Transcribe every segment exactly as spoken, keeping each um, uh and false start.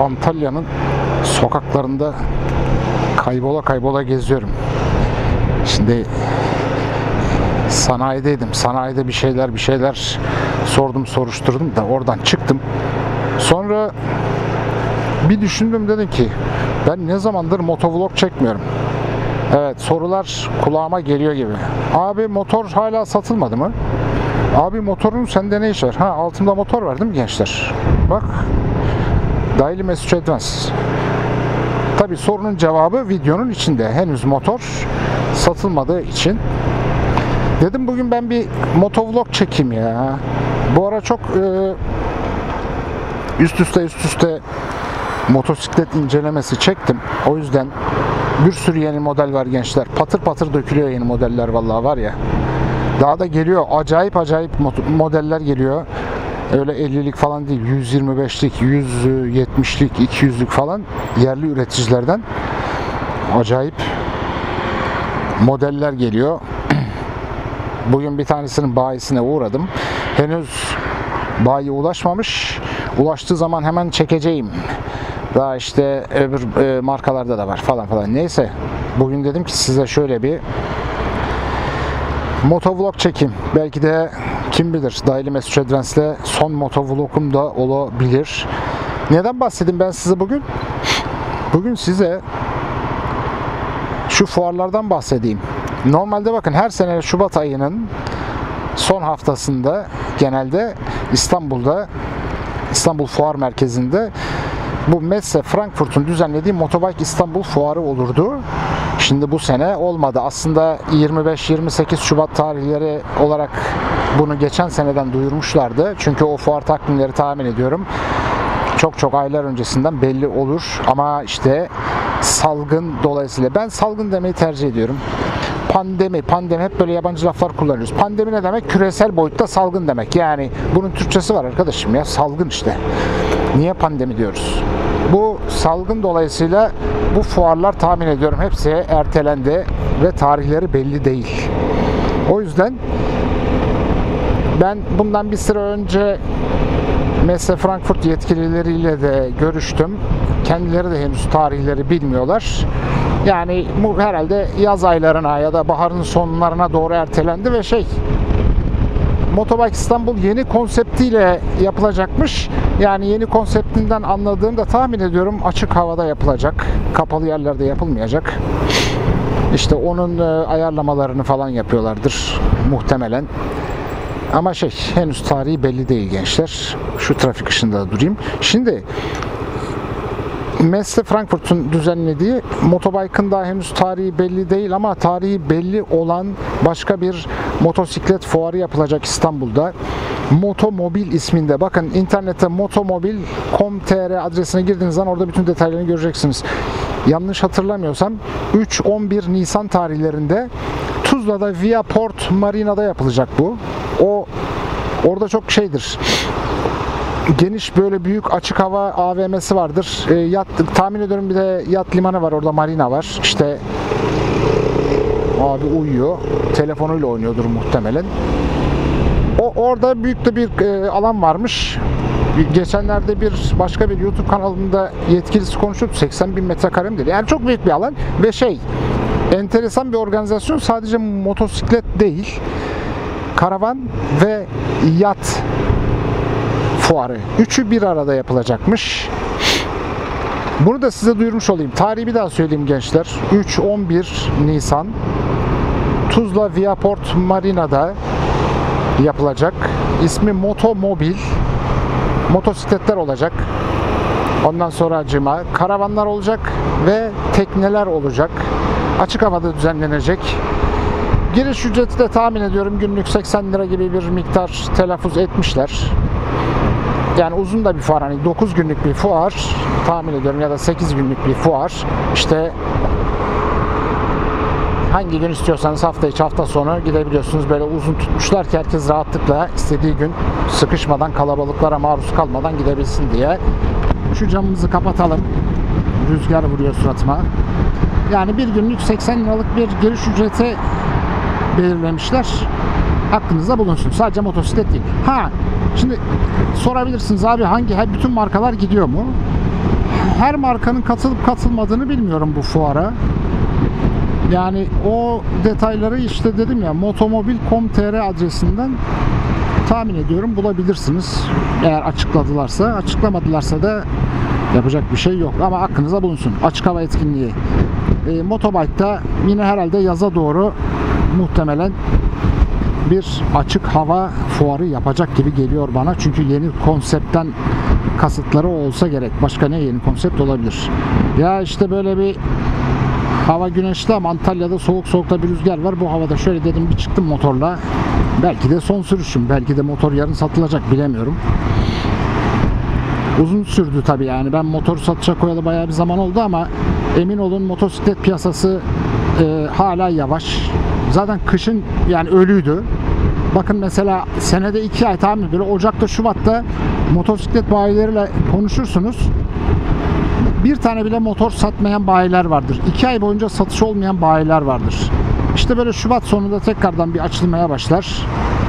Antalya'nın sokaklarında kaybola kaybola geziyorum. Şimdi sanayideydim. Sanayide bir şeyler bir şeyler sordum, soruşturdum da oradan çıktım. Sonra bir düşündüm, dedim ki ben ne zamandır motovlog çekmiyorum. Evet, sorular kulağıma geliyor gibi. Abi motor hala satılmadı mı? Abi motorun sende ne iş var? Ha, altımda motor var değil mi gençler? Bak. Daily Message Advance. Tabi sorunun cevabı videonun içinde. Henüz motor satılmadığı için. Dedim bugün ben bir motovlog çekeyim ya. Bu ara çok e, üst üste üst üste motosiklet incelemesi çektim. O yüzden bir sürü yeni model var gençler. Patır patır dökülüyor yeni modeller, vallahi var ya. Daha da geliyor. Acayip acayip modeller geliyor. Öyle ellilik falan değil. yüz yirmi beşlik, yüz yetmişlik, iki yüzlük falan yerli üreticilerden acayip modeller geliyor. Bugün bir tanesinin bayisine uğradım. Henüz bayiye ulaşmamış. Ulaştığı zaman hemen çekeceğim. Daha işte öbür e, markalarda da var falan falan. Neyse. Bugün dedim ki size şöyle bir motovlog çekeyim. Belki de kim bilir Daily Message Advance'le son motovlogum da olabilir. Neden bahsedeyim ben size bugün? Bugün size şu fuarlardan bahsedeyim. Normalde bakın her sene Şubat ayının son haftasında genelde İstanbul'da, İstanbul Fuar Merkezi'nde bu Messe Frankfurt'un düzenlediği Motobike İstanbul Fuarı olurdu. Şimdi bu sene olmadı. Aslında yirmi beş yirmi sekiz Şubat tarihleri olarak bunu geçen seneden duyurmuşlardı. Çünkü o fuar takvimleri tahmin ediyorum çok çok aylar öncesinden belli olur. Ama işte salgın dolayısıyla, ben salgın demeyi tercih ediyorum. Pandemi, pandemi hep böyle yabancı laflar kullanıyoruz. Pandemi ne demek? Küresel boyutta salgın demek. Yani bunun Türkçesi var arkadaşım ya, salgın işte. Niye pandemi diyoruz? Bu salgın dolayısıyla bu fuarlar tahmin ediyorum hepsi ertelendi ve tarihleri belli değil. O yüzden ben bundan bir süre önce Messe Frankfurt yetkilileriyle de görüştüm. Kendileri de henüz tarihleri bilmiyorlar. Yani bu herhalde yaz aylarına ya da baharın sonlarına doğru ertelendi ve şey, Motobike İstanbul yeni konseptiyle yapılacakmış. Yani yeni konseptinden anladığımda tahmin ediyorum açık havada yapılacak. Kapalı yerlerde yapılmayacak. İşte onun ayarlamalarını falan yapıyorlardır muhtemelen. Ama şey, henüz tarihi belli değil gençler. Şu trafik ışığında durayım. Şimdi Messe Frankfurt'un düzenlediği Motobike'ın daha henüz tarihi belli değil ama tarihi belli olan başka bir motosiklet fuarı yapılacak İstanbul'da. Motomobil isminde. Bakın internette motomobil nokta com nokta tr adresine girdiğiniz zaman orada bütün detaylarını göreceksiniz. Yanlış hatırlamıyorsam üç on bir Nisan tarihlerinde Tuzla'da Viaport Marina'da yapılacak bu. O orada çok şeydir. Geniş böyle büyük açık hava A V M'si vardır. E, yat, tahmin ediyorum bir de yat limanı var orada, marina var. İşte abi uyuyor. Telefonuyla oynuyordur muhtemelen. O orada büyük de bir e, alan varmış. Geçenlerde bir başka bir YouTube kanalında yetkilisi konuşuyordu. seksen bin metrekare midir? Yani çok büyük bir alan ve şey, enteresan bir organizasyon. Sadece motosiklet değil, karavan ve yat fuarı. Üçü bir arada yapılacakmış. Bunu da size duyurmuş olayım. Tarihi bir daha söyleyeyim gençler. üç on bir Nisan Tuzla Viaport Marina'da yapılacak. İsmi Motomobil. Motosikletler olacak. Ondan sonra acıma karavanlar olacak ve tekneler olacak. Açık havada düzenlenecek. Giriş ücreti de tahmin ediyorum günlük seksen lira gibi bir miktar telaffuz etmişler. Yani uzun da bir fuar, hani dokuz günlük bir fuar tahmin ediyorum ya da sekiz günlük bir fuar. İşte hangi gün istiyorsanız hafta içi hafta sonu gidebiliyorsunuz. Böyle uzun tutmuşlar ki herkes rahatlıkla istediği gün sıkışmadan, kalabalıklara maruz kalmadan gidebilsin diye. Şu camımızı kapatalım. Rüzgar vuruyor suratıma. Yani bir günlük seksen liralık bir giriş ücreti belirlemişler. Aklınızda bulunsun. Sadece motosiklet değil. Ha, şimdi sorabilirsiniz abi hangi bütün markalar gidiyor mu? her markanın katılıp katılmadığını bilmiyorum bu fuara. Yani o detayları işte dedim ya motomobil nokta com nokta tr adresinden tahmin ediyorum bulabilirsiniz. Eğer açıkladılarsa, açıklamadılarsa da yapacak bir şey yok. Ama aklınıza bulunsun. Açık hava etkinliği. E, Motobike'da yine herhalde yaza doğru muhtemelen bir açık hava fuarı yapacak gibi geliyor bana. Çünkü yeni konseptten kasıtları olsa gerek. Başka ne yeni konsept olabilir? Ya işte böyle bir hava güneşli ama Antalya'da soğuk soğukta bir rüzgar var. Bu havada şöyle dedim bir çıktım motorla. Belki de son sürüşüm. Belki de motor yarın satılacak bilemiyorum. Uzun sürdü tabii yani. Ben motor satışa koyalı bayağı bir zaman oldu ama emin olun motosiklet piyasası e, hala yavaş. Zaten kışın yani ölüydü. Bakın mesela senede iki ay tahmin böyle Ocak'ta Şubat'ta motosiklet bayileriyle konuşursunuz. Bir tane bile motor satmayan bayiler vardır. İki ay boyunca satış olmayan bayiler vardır. İşte böyle Şubat sonunda tekrardan bir açılmaya başlar.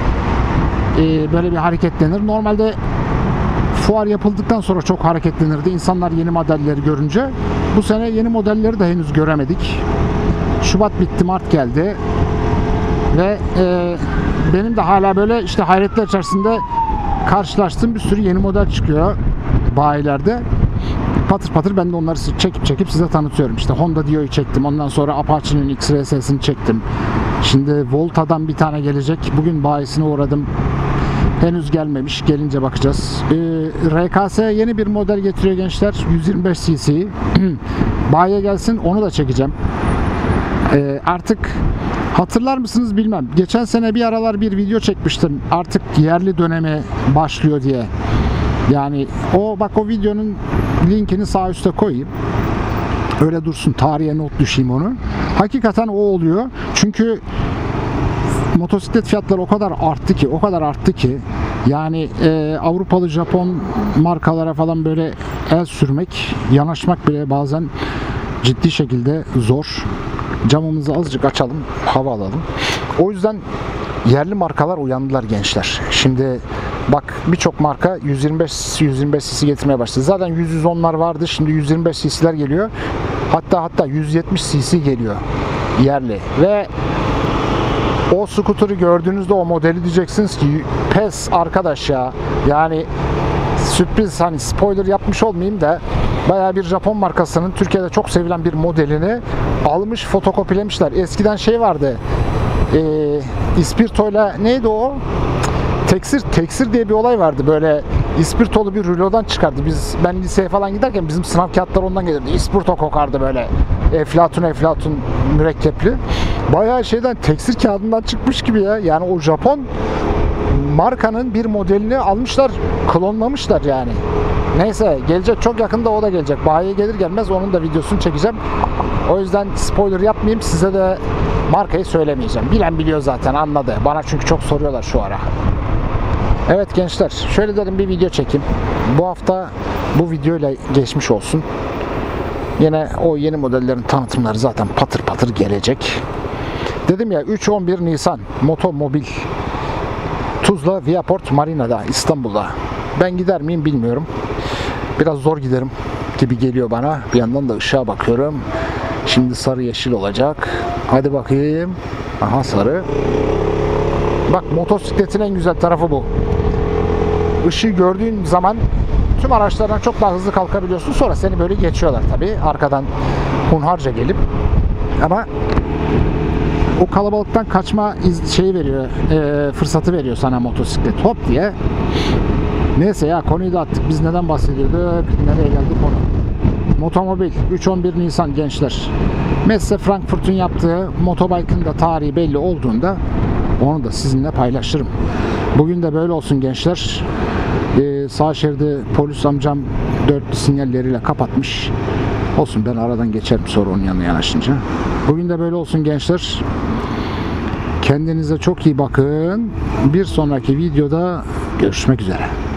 Ee, böyle bir hareketlenir. Normalde fuar yapıldıktan sonra çok hareketlenirdi. İnsanlar yeni modelleri görünce. Bu sene yeni modelleri de henüz göremedik. Şubat bitti, Mart geldi. Ve e, benim de hala böyle işte hayretler içerisinde karşılaştığım bir sürü yeni model çıkıyor bayilerde. Patır patır ben de onları çekip çekip size tanıtıyorum. İşte Honda Dio'yu çektim. Ondan sonra Apache'nin X R S'sini çektim. Şimdi Volta'dan bir tane gelecek. Bugün bayisine uğradım. Henüz gelmemiş. Gelince bakacağız. Ee, R K S yeni bir model getiriyor gençler. yüz yirmi beş cc. Bayiye gelsin onu da çekeceğim. Ee, artık hatırlar mısınız bilmem. Geçen sene bir aralar bir video çekmiştim. Artık yerli dönemi başlıyor diye. Yani o bak o videonun linkini sağ üstte koyayım. Öyle dursun. Tarihe not düşeyim onu. Hakikaten o oluyor. Çünkü motosiklet fiyatları o kadar arttı ki, o kadar arttı ki yani e, Avrupalı, Japon markalara falan böyle el sürmek, yanaşmak bile bazen ciddi şekilde zor. Camımızı azıcık açalım, hava alalım. O yüzden yerli markalar uyandılar gençler. Şimdi bak birçok marka yüz yirmi beş yüz yirmi beş cc getirmeye başladı. Zaten yüz yüz onlar vardı. Şimdi yüz yirmi beş cc'ler geliyor. Hatta hatta yüz yetmiş cc geliyor yerli. Ve o scooter'ı gördüğünüzde o modeli diyeceksiniz ki pes arkadaş ya. Yani sürpriz, hani spoiler yapmış olmayayım da bayağı bir Japon markasının Türkiye'de çok sevilen bir modelini almış, fotokopilemişler. Eskiden şey vardı. E, İspirtoyla neydi o? Teksir, teksir diye bir olay vardı. Böyle ispirtolu bir rulodan çıkardı. Biz ben liseye falan giderken bizim sınav kağıtları ondan gelirdi. İspirto kokardı böyle. Eflatun eflatun mürekkepli. Bayağı şeyden teksir kağıdından çıkmış gibi ya. Yani o Japon markanın bir modelini almışlar, klonlamışlar yani. Neyse gelecek çok yakında o da gelecek. Bayiye gelir gelmez onun da videosunu çekeceğim. O yüzden spoiler yapmayayım. Size de markayı söylemeyeceğim. Bilen biliyor zaten, anladı. Bana çünkü çok soruyorlar şu ara. Evet gençler, şöyle dedim bir video çekeyim. Bu hafta bu videoyla geçmiş olsun. Yine o yeni modellerin tanıtımları zaten patır patır gelecek. Dedim ya üç on bir Nisan Motomobil Tuzla Viaport Marina'da, İstanbul'da. Ben gider miyim bilmiyorum. Biraz zor giderim gibi geliyor bana. Bir yandan da ışığa bakıyorum. Şimdi sarı yeşil olacak. Hadi bakayım. Aha sarı. Bak motosikletin en güzel tarafı bu. Işığı gördüğün zaman tüm araçlardan çok daha hızlı kalkabiliyorsun. Sonra seni böyle geçiyorlar tabii. Arkadan hunharca gelip. Ama o kalabalıktan kaçma şeyi veriyor, e, fırsatı veriyor sana motosiklet. Hop diye. Neyse ya konuyu da attık. Biz neden bahsediyorduk? Nereye geldik konu? Motomobil üç on bir Nisan gençler. Messe Frankfurt'un yaptığı Motobike'ın da tarihi belli olduğunda onu da sizinle paylaşırım. Bugün de böyle olsun gençler. Ee, sağ şeridi polis amcam dörtlü sinyalleriyle kapatmış. Olsun, ben aradan geçerim sonra onun yanına yanaşınca. Bugün de böyle olsun gençler. Kendinize çok iyi bakın. Bir sonraki videoda görüşmek üzere.